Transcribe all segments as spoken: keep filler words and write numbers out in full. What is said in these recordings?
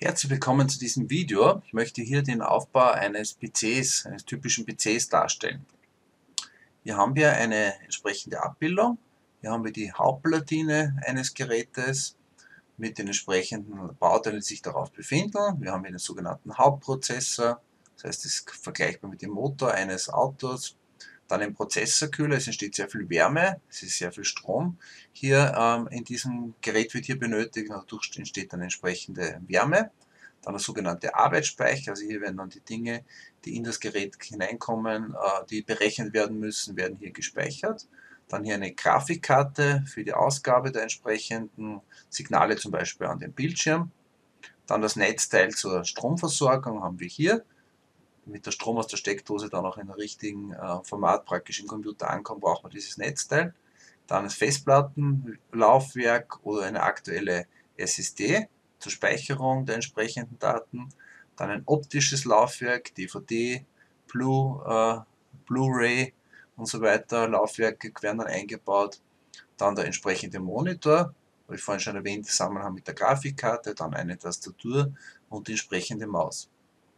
Herzlich willkommen zu diesem Video. Ich möchte hier den Aufbau eines P Cs, eines typischen P Cs darstellen. Hier haben wir eine entsprechende Abbildung. Hier haben wir die Hauptplatine eines Gerätes mit den entsprechenden Bauteilen, die sich darauf befinden. Wir haben hier den sogenannten Hauptprozessor, das heißt, es ist vergleichbar mit dem Motor eines Autos. Dann ein Prozessorkühler, es entsteht sehr viel Wärme, es ist sehr viel Strom. Hier ähm, in diesem Gerät wird hier benötigt, dadurch entsteht dann entsprechende Wärme. Dann der sogenannte Arbeitsspeicher, also hier werden dann die Dinge, die in das Gerät hineinkommen, äh, die berechnet werden müssen, werden hier gespeichert. Dann hier eine Grafikkarte für die Ausgabe der entsprechenden Signale, zum Beispiel an den Bildschirm. Dann das Netzteil zur Stromversorgung haben wir hier, damit der Strom aus der Steckdose dann auch in der richtigen äh, Format praktisch im Computer ankommt, braucht man dieses Netzteil. Dann das Festplattenlaufwerk oder eine aktuelle S S D zur Speicherung der entsprechenden Daten. Dann ein optisches Laufwerk, D V D, Blu, äh, Blu-ray und so weiter. Laufwerke werden dann eingebaut. Dann der entsprechende Monitor, habe ich vorhin schon erwähnt, im Zusammenhang mit der Grafikkarte, dann eine Tastatur und die entsprechende Maus.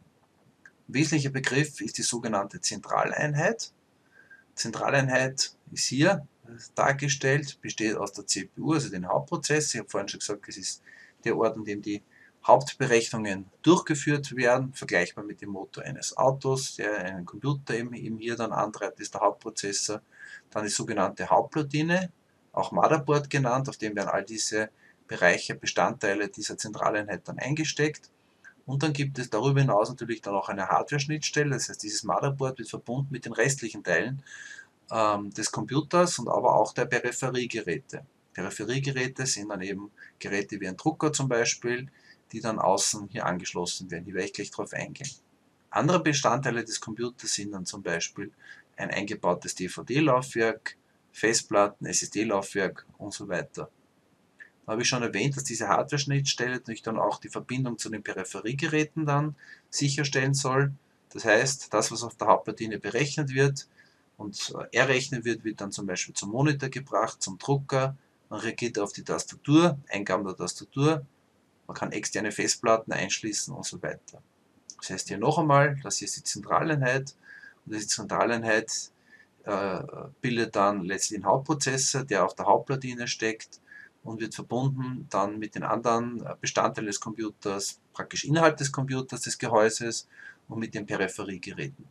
Ein wesentlicher Begriff ist die sogenannte Zentraleinheit. Zentraleinheit ist hier dargestellt, besteht aus der C P U, also den Hauptprozess. Ich habe vorhin schon gesagt, es ist der Ort, an dem die Hauptberechnungen durchgeführt werden, vergleichbar mit dem Motor eines Autos, der einen Computer eben, eben hier dann antreibt, ist der Hauptprozessor. Dann die sogenannte Hauptplatine, auch Motherboard genannt, auf dem werden all diese Bereiche, Bestandteile dieser Zentraleinheit dann eingesteckt. Und dann gibt es darüber hinaus natürlich dann auch eine Hardware-Schnittstelle, das heißt, dieses Motherboard wird verbunden mit den restlichen Teilen ähm, des Computers und aber auch der Peripheriegeräte. Peripheriegeräte sind dann eben Geräte wie ein Drucker zum Beispiel, die dann außen hier angeschlossen werden. Hier werde ich gleich drauf eingehen. Andere Bestandteile des Computers sind dann zum Beispiel ein eingebautes D V D-Laufwerk, Festplatten, S S D-Laufwerk und so weiter. Da habe ich schon erwähnt, dass diese Hardware-Schnittstelle natürlich dann auch die Verbindung zu den Peripheriegeräten dann sicherstellen soll. Das heißt, das, was auf der Hauptplatine berechnet wird und errechnet wird, wird dann zum Beispiel zum Monitor gebracht, zum Drucker. Man reagiert auf die Tastatur, Eingaben der Tastatur. Man kann externe Festplatten einschließen und so weiter. Das heißt hier noch einmal, das hier ist die Zentraleinheit und diese Zentraleinheit äh, bildet dann letztlich den Hauptprozessor, der auf der Hauptplatine steckt und wird verbunden dann mit den anderen Bestandteilen des Computers, praktisch innerhalb des Computers, des Gehäuses und mit den Peripheriegeräten.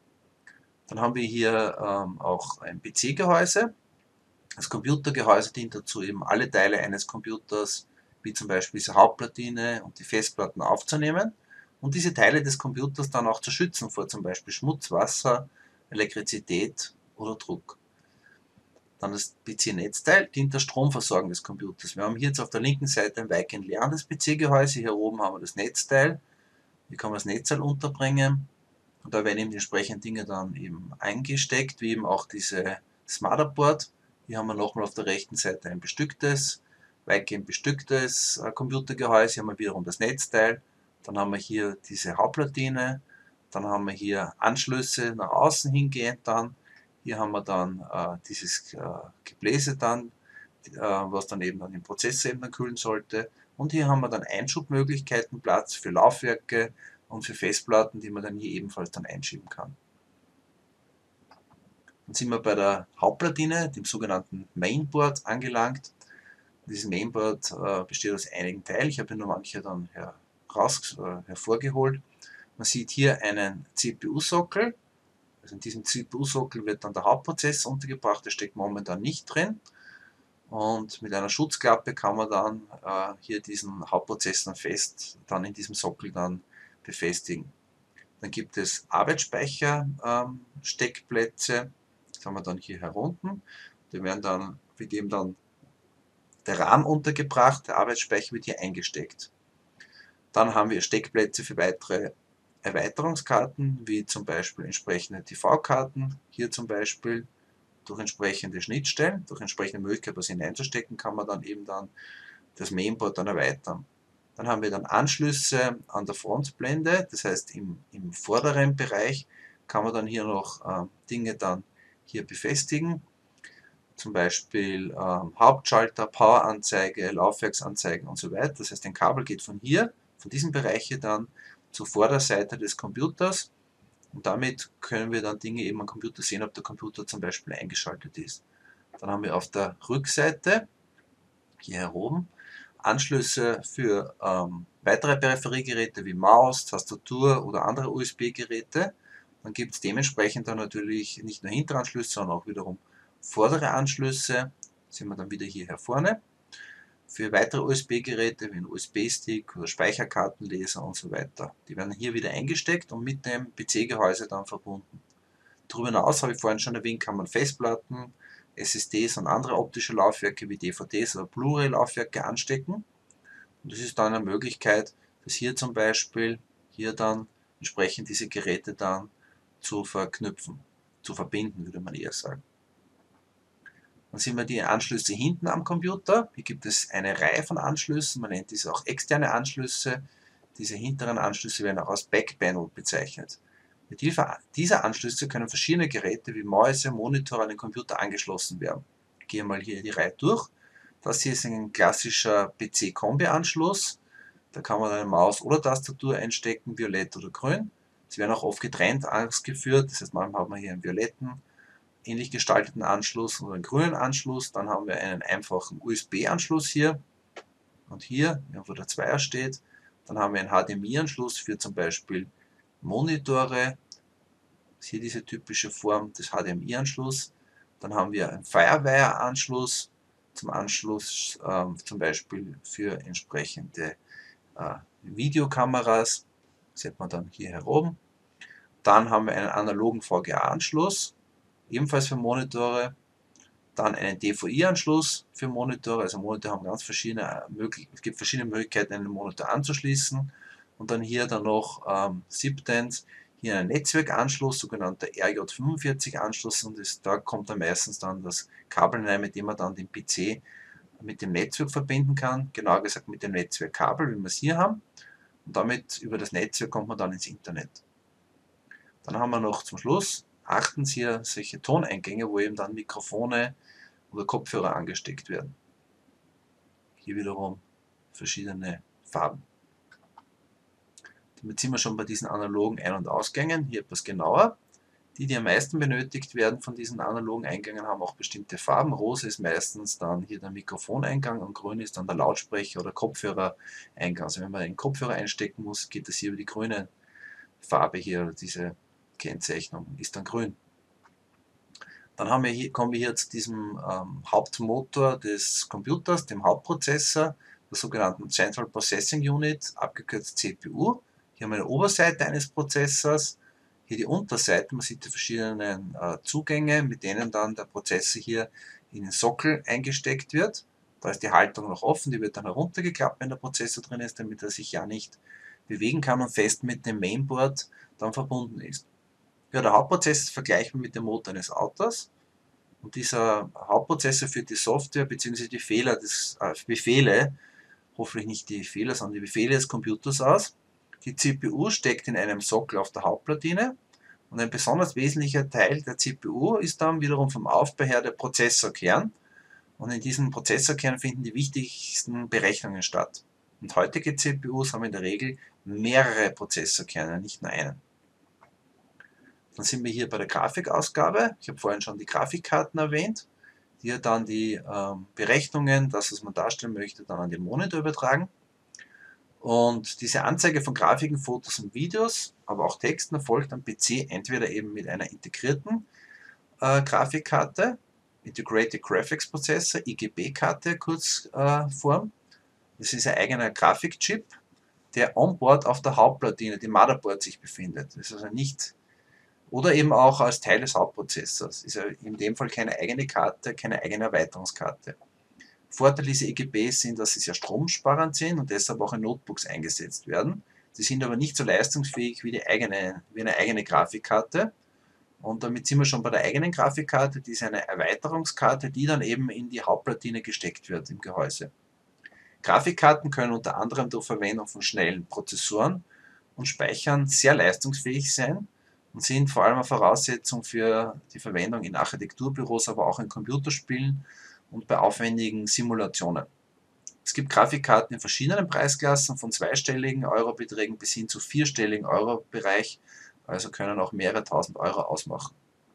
Dann haben wir hier ähm, auch ein P C-Gehäuse. Das Computergehäuse dient dazu, eben alle Teile eines Computers, wie zum Beispiel diese Hauptplatine und die Festplatten aufzunehmen und diese Teile des Computers dann auch zu schützen vor zum Beispiel Schmutz, Wasser, Elektrizität oder Druck. Dann das P C-Netzteil dient der Stromversorgung des Computers. Wir haben hier jetzt auf der linken Seite ein weitgehend leeres P C-Gehäuse. Hier oben haben wir das Netzteil. Hier kann man das Netzteil unterbringen. Und da werden eben die entsprechenden Dinge dann eben eingesteckt, wie eben auch diese, das Motherboard. Hier haben wir nochmal auf der rechten Seite ein bestücktes, weitgehend bestücktes Computergehäuse. Hier haben wir wiederum das Netzteil. Dann haben wir hier diese Hauptplatine. Dann haben wir hier Anschlüsse nach außen hingehend dann. Hier haben wir dann äh, dieses äh, Gebläse dann, äh, was dann eben dann den Prozessor eben dann kühlen sollte. Und hier haben wir dann Einschubmöglichkeiten, Platz für Laufwerke und für Festplatten, die man dann hier ebenfalls dann einschieben kann. Dann sind wir bei der Hauptplatine, dem sogenannten Mainboard, angelangt. Dieses Mainboard äh, besteht aus einigen Teilen. Ich habe hier nur manche dann heraus, äh, hervorgeholt. Man sieht hier einen C P U-Sockel. Also in diesem C P U-Sockel wird dann der Hauptprozessor untergebracht, der steckt momentan nicht drin. Und mit einer Schutzklappe kann man dann äh, hier diesen Hauptprozessor fest dann in diesem Sockel dann befestigen. Dann gibt es Arbeitsspeicher-Steckplätze, ähm, das haben wir dann hier herunten. Die werden dann, wird eben dann der RAM untergebracht, der Arbeitsspeicher wird hier eingesteckt. Dann haben wir Steckplätze für weitere Erweiterungskarten, wie zum Beispiel entsprechende T V-Karten, hier zum Beispiel durch entsprechende Schnittstellen, durch entsprechende Möglichkeit, was hineinzustecken, kann man dann eben dann das Mainboard dann erweitern. Dann haben wir dann Anschlüsse an der Frontblende, das heißt im, im vorderen Bereich kann man dann hier noch äh, Dinge dann hier befestigen, zum Beispiel äh, Hauptschalter, Poweranzeige, Laufwerksanzeigen und so weiter. Das heißt, ein Kabel geht von hier von diesem Bereich hier dann zur Vorderseite des Computers und damit können wir dann Dinge eben am Computer sehen, ob der Computer zum Beispiel eingeschaltet ist. Dann haben wir auf der Rückseite, hier oben, Anschlüsse für ähm, weitere Peripheriegeräte wie Maus, Tastatur oder andere U S B-Geräte. Dann gibt es dementsprechend dann natürlich nicht nur Hinteranschlüsse, sondern auch wiederum vordere Anschlüsse. Das sehen wir dann wieder hier vorne. Für weitere U S B-Geräte wie ein U S B-Stick oder Speicherkartenleser und so weiter. Die werden hier wieder eingesteckt und mit dem P C-Gehäuse dann verbunden. Darüber hinaus, habe ich vorhin schon erwähnt, kann man Festplatten, S S Ds und andere optische Laufwerke wie D V Ds oder Blu-ray-Laufwerke anstecken. Und das ist dann eine Möglichkeit, dass hier zum Beispiel hier dann entsprechend diese Geräte dann zu verknüpfen, zu verbinden, würde man eher sagen. Dann sehen wir die Anschlüsse hinten am Computer. Hier gibt es eine Reihe von Anschlüssen, man nennt diese auch externe Anschlüsse. Diese hinteren Anschlüsse werden auch als Backpanel bezeichnet. Mit Hilfe dieser Anschlüsse können verschiedene Geräte wie Mäuse, Monitore an den Computer angeschlossen werden. Ich gehe mal hier die Reihe durch. Das hier ist ein klassischer P C-Kombi-Anschluss. Da kann man eine Maus oder Tastatur einstecken, violett oder grün. Sie werden auch oft getrennt ausgeführt, das heißt manchmal hat man hier einen violetten, ähnlich gestalteten Anschluss oder einen grünen Anschluss. Dann haben wir einen einfachen U S B-Anschluss hier und hier, wo der Zweier steht. Dann haben wir einen H D M I-Anschluss für zum Beispiel Monitore. Das ist hier diese typische Form des H D M I-Anschlusses. Dann haben wir einen Firewire-Anschluss zum Anschluss äh, zum Beispiel für entsprechende äh, Videokameras. Das sieht man dann hier herum. Dann haben wir einen analogen V G A-Anschluss, ebenfalls für Monitore. Dann einen D V I-Anschluss für Monitore. Also Monitore haben ganz verschiedene Möglichkeiten. Es gibt verschiedene Möglichkeiten, einen Monitor anzuschließen. Und dann hier dann noch ähm, siebtens, hier einen Netzwerkanschluss, sogenannter R J fünfundvierzig Anschluss. Und das, da kommt dann meistens dann das Kabel hinein, mit dem man dann den P C mit dem Netzwerk verbinden kann. Genauer gesagt mit dem Netzwerkkabel, wie wir es hier haben. Und damit über das Netzwerk kommt man dann ins Internet. Dann haben wir noch zum Schluss, achten Sie hier solche Toneingänge, wo eben dann Mikrofone oder Kopfhörer angesteckt werden. Hier wiederum verschiedene Farben. Damit sind wir schon bei diesen analogen Ein- und Ausgängen. Hier etwas genauer. Die, die am meisten benötigt werden von diesen analogen Eingängen, haben auch bestimmte Farben. Rosa ist meistens dann hier der Mikrofoneingang und grün ist dann der Lautsprecher- oder Kopfhörereingang. Also wenn man einen Kopfhörer einstecken muss, geht das hier über die grüne Farbe hier, diese Kennzeichnung ist dann grün. Dann haben wir hier, kommen wir hier zu diesem ähm, Hauptmotor des Computers, dem Hauptprozessor, der sogenannten Central Processing Unit, abgekürzt C P U. Hier haben wir eine Oberseite eines Prozessors, hier die Unterseite, man sieht die verschiedenen äh, Zugänge, mit denen dann der Prozessor hier in den Sockel eingesteckt wird. Da ist die Halterung noch offen, die wird dann heruntergeklappt, wenn der Prozessor drin ist, damit er sich ja nicht bewegen kann und fest mit dem Mainboard dann verbunden ist. Ja, der Hauptprozessor ist vergleichbar mit dem Motor eines Autos und dieser Hauptprozessor führt die Software bzw. die Fehler des, äh, Befehle, hoffentlich nicht die Fehler, sondern die Befehle des Computers aus. Die C P U steckt in einem Sockel auf der Hauptplatine und ein besonders wesentlicher Teil der C P U ist dann wiederum vom Aufbau her der Prozessorkern und in diesem Prozessorkern finden die wichtigsten Berechnungen statt. Und heutige C P Us haben in der Regel mehrere Prozessorkerne, nicht nur einen. Dann sind wir hier bei der Grafikausgabe. Ich habe vorhin schon die Grafikkarten erwähnt, die ja dann die ähm, Berechnungen, das was man darstellen möchte, dann an den Monitor übertragen. Und diese Anzeige von Grafiken, Fotos und Videos, aber auch Texten erfolgt am P C entweder eben mit einer integrierten äh, Grafikkarte, Integrated Graphics Processor, I G B-Karte Kurzform. Äh, das ist ein eigener Grafikchip, der onboard auf der Hauptplatine, dem Motherboard, sich befindet. Das ist also nicht, oder eben auch als Teil des Hauptprozessors. Ist ja in dem Fall keine eigene Karte, keine eigene Erweiterungskarte. Vorteil dieser I G Bs sind, dass sie sehr stromsparend sind und deshalb auch in Notebooks eingesetzt werden. Sie sind aber nicht so leistungsfähig wie, die eigene, wie eine eigene Grafikkarte. Und damit sind wir schon bei der eigenen Grafikkarte, die ist eine Erweiterungskarte, die dann eben in die Hauptplatine gesteckt wird im Gehäuse. Grafikkarten können unter anderem durch Verwendung von schnellen Prozessoren und Speichern sehr leistungsfähig sein und sind vor allem eine Voraussetzung für die Verwendung in Architekturbüros, aber auch in Computerspielen und bei aufwendigen Simulationen. Es gibt Grafikkarten in verschiedenen Preisklassen, von zweistelligen Eurobeträgen bis hin zu vierstelligen Euro-Bereich, also können auch mehrere tausend Euro ausmachen.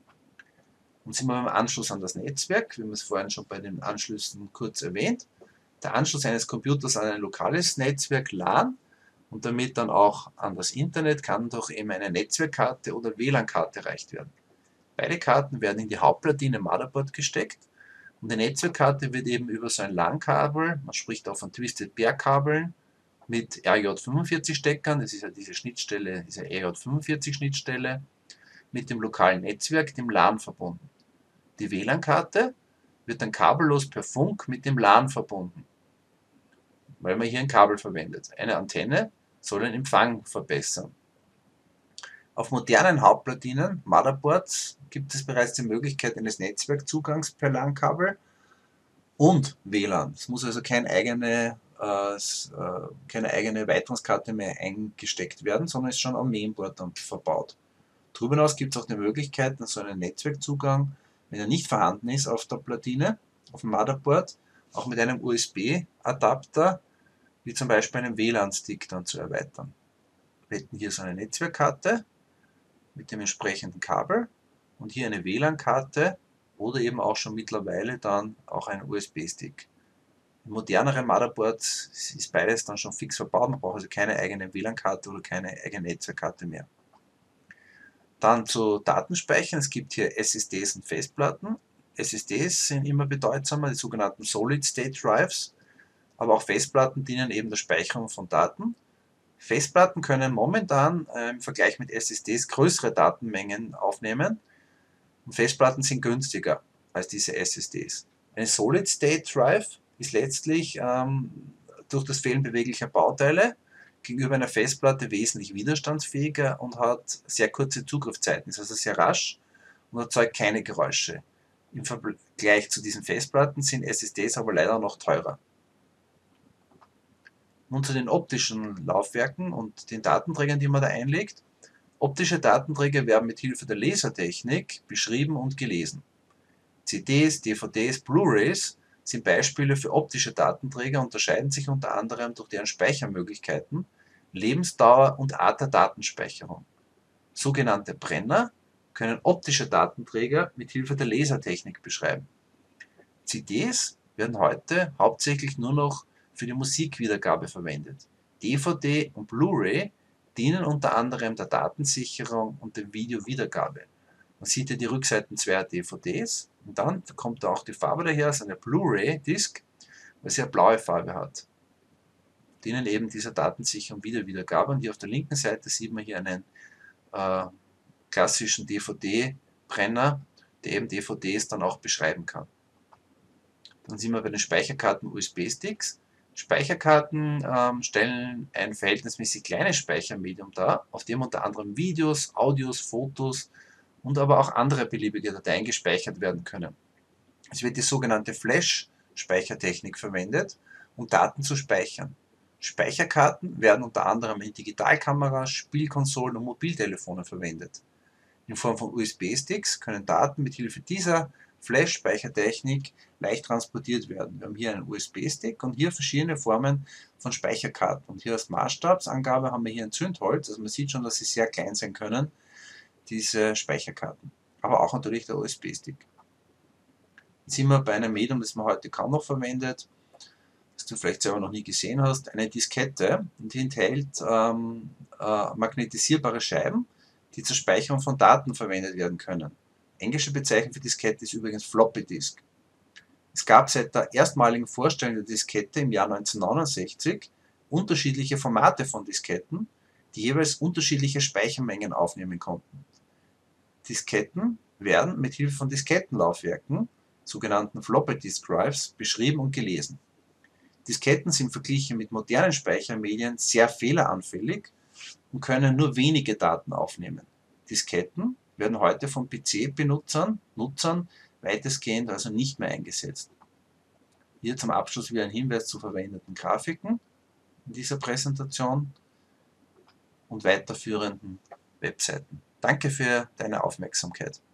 Und sind wir beim Anschluss an das Netzwerk, wie wir es vorhin schon bei den Anschlüssen kurz erwähnt. Der Anschluss eines Computers an ein lokales Netzwerk LAN und damit dann auch an das Internet kann durch eben eine Netzwerkkarte oder W LAN-Karte erreicht werden. Beide Karten werden in die Hauptplatine im Motherboard gesteckt und die Netzwerkkarte wird eben über so ein LAN-Kabel, man spricht auch von Twisted Pair-Kabeln, mit R J fünfundvierzig Steckern, das ist ja diese Schnittstelle, diese R J fünfundvierzig Schnittstelle, mit dem lokalen Netzwerk, dem LAN, verbunden. Die W LAN-Karte wird dann kabellos per Funk mit dem LAN verbunden, weil man hier ein Kabel verwendet. Eine Antenne soll den Empfang verbessern. Auf modernen Hauptplatinen, Motherboards, gibt es bereits die Möglichkeit eines Netzwerkzugangs per LAN-Kabel und W LAN. Es muss also kein eigene, äh, keine eigene Erweiterungskarte mehr eingesteckt werden, sondern ist schon am Mainboard dann verbaut. Darüber hinaus gibt es auch die Möglichkeit, so einen Netzwerkzugang, wenn er nicht vorhanden ist auf der Platine, auf dem Motherboard, auch mit einem U S B-Adapter, wie zum Beispiel einem W LAN-Stick, dann zu erweitern. Wir hätten hier so eine Netzwerkkarte mit dem entsprechenden Kabel und hier eine W LAN-Karte oder eben auch schon mittlerweile dann auch einen U S B-Stick. In moderneren Motherboards ist beides dann schon fix verbaut, man braucht also keine eigene W LAN-Karte oder keine eigene Netzwerkkarte mehr. Dann zu Datenspeichern, es gibt hier S S Ds und Festplatten. S S Ds sind immer bedeutsamer, die sogenannten Solid State Drives, aber auch Festplatten dienen eben der Speicherung von Daten. Festplatten können momentan äh, im Vergleich mit S S Ds größere Datenmengen aufnehmen und Festplatten sind günstiger als diese S S Ds. Eine Solid State Drive ist letztlich ähm, durch das Fehlen beweglicher Bauteile gegenüber einer Festplatte wesentlich widerstandsfähiger und hat sehr kurze Zugriffszeiten, ist also sehr rasch und erzeugt keine Geräusche. Im Vergleich zu diesen Festplatten sind S S Ds aber leider noch teurer. Nun zu den optischen Laufwerken und den Datenträgern, die man da einlegt. Optische Datenträger werden mit Hilfe der Lasertechnik beschrieben und gelesen. C Ds, D V Ds, Blu-rays sind Beispiele für optische Datenträger, unterscheiden sich unter anderem durch deren Speichermöglichkeiten, Lebensdauer und Art der Datenspeicherung. Sogenannte Brenner können optische Datenträger mit Hilfe der Lasertechnik beschreiben. C Ds werden heute hauptsächlich nur noch für die Musikwiedergabe verwendet. D V D und Blu-ray dienen unter anderem der Datensicherung und der Videowiedergabe. Man sieht hier die Rückseiten zweier D V Ds und dann kommt da auch die Farbe daher, also eine Blu-ray-Disc, weil sie eine blaue Farbe hat. Dienen eben dieser Datensicherung und Videowiedergabe. Und hier auf der linken Seite sieht man hier einen äh, klassischen D V D-Brenner, der eben D V Ds dann auch beschreiben kann. Dann sind wir bei den Speicherkarten U S B-Sticks. Speicherkarten ähm, stellen ein verhältnismäßig kleines Speichermedium dar, auf dem unter anderem Videos, Audios, Fotos und aber auch andere beliebige Dateien gespeichert werden können. Es wird die sogenannte Flash-Speichertechnik verwendet, um Daten zu speichern. Speicherkarten werden unter anderem in Digitalkameras, Spielkonsolen und Mobiltelefonen verwendet. In Form von U S B-Sticks können Daten mit Hilfe dieser Flash-Speichertechnik leicht transportiert werden. Wir haben hier einen U S B-Stick und hier verschiedene Formen von Speicherkarten. Und hier als Maßstabsangabe haben wir hier ein Zündholz. Also man sieht schon, dass sie sehr klein sein können, diese Speicherkarten. Aber auch natürlich der U S B-Stick. Jetzt sind wir bei einem Medium, das man heute kaum noch verwendet, das du vielleicht selber noch nie gesehen hast, eine Diskette. Und die enthält ähm, äh, magnetisierbare Scheiben, die zur Speicherung von Daten verwendet werden können. Englische Bezeichnung für Diskette ist übrigens Floppy Disk. Es gab seit der erstmaligen Vorstellung der Diskette im Jahr neunzehnhundertneunundsechzig unterschiedliche Formate von Disketten, die jeweils unterschiedliche Speichermengen aufnehmen konnten. Disketten werden mit Hilfe von Diskettenlaufwerken, sogenannten Floppy Disk Drives, beschrieben und gelesen. Disketten sind verglichen mit modernen Speichermedien sehr fehleranfällig und können nur wenige Daten aufnehmen. Disketten werden heute von P C-Benutzern Nutzern weitestgehend also nicht mehr eingesetzt. Hier zum Abschluss wieder ein Hinweis zu verwendeten Grafiken in dieser Präsentation und weiterführenden Webseiten. Danke für deine Aufmerksamkeit.